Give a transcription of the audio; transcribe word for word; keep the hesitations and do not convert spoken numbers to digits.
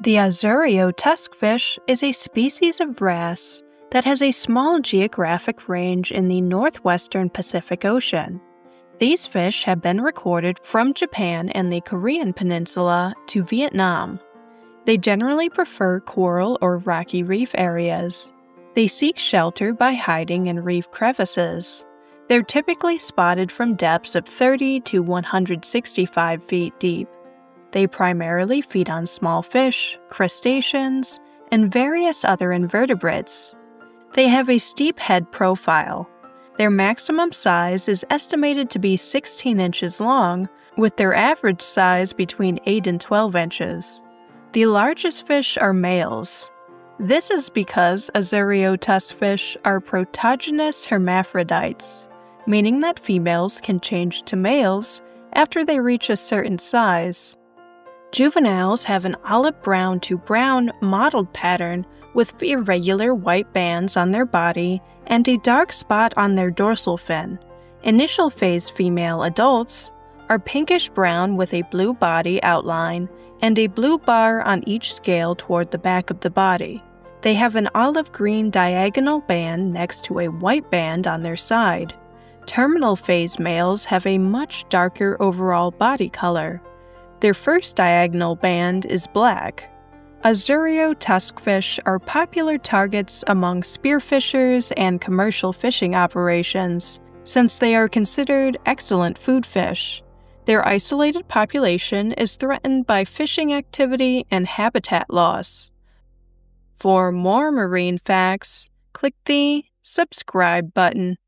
The Azurio Tuskfish is a species of wrasse that has a small geographic range in the northwestern Pacific Ocean. These fish have been recorded from Japan and the Korean peninsula to Vietnam. They generally prefer coral or rocky reef areas. They seek shelter by hiding in reef crevices. They're typically spotted from depths of thirty to one hundred sixty-five feet deep. They primarily feed on small fish, crustaceans, and various other invertebrates. They have a steep head profile. Their maximum size is estimated to be sixteen inches long, with their average size between eight and twelve inches. The largest fish are males. This is because Azurio tuskfish are protogynous hermaphrodites, meaning that females can change to males after they reach a certain size. Juveniles have an olive brown to brown mottled pattern with irregular white bands on their body and a dark spot on their dorsal fin. Initial phase female adults are pinkish-brown with a blue body outline and a blue bar on each scale toward the back of the body. They have an olive-green diagonal band next to a white band on their side. Terminal phase males have a much darker overall body color. Their first diagonal band is black. Azurio tuskfish are popular targets among spearfishers and commercial fishing operations, since they are considered excellent food fish. Their isolated population is threatened by fishing activity and habitat loss. For more marine facts, click the subscribe button.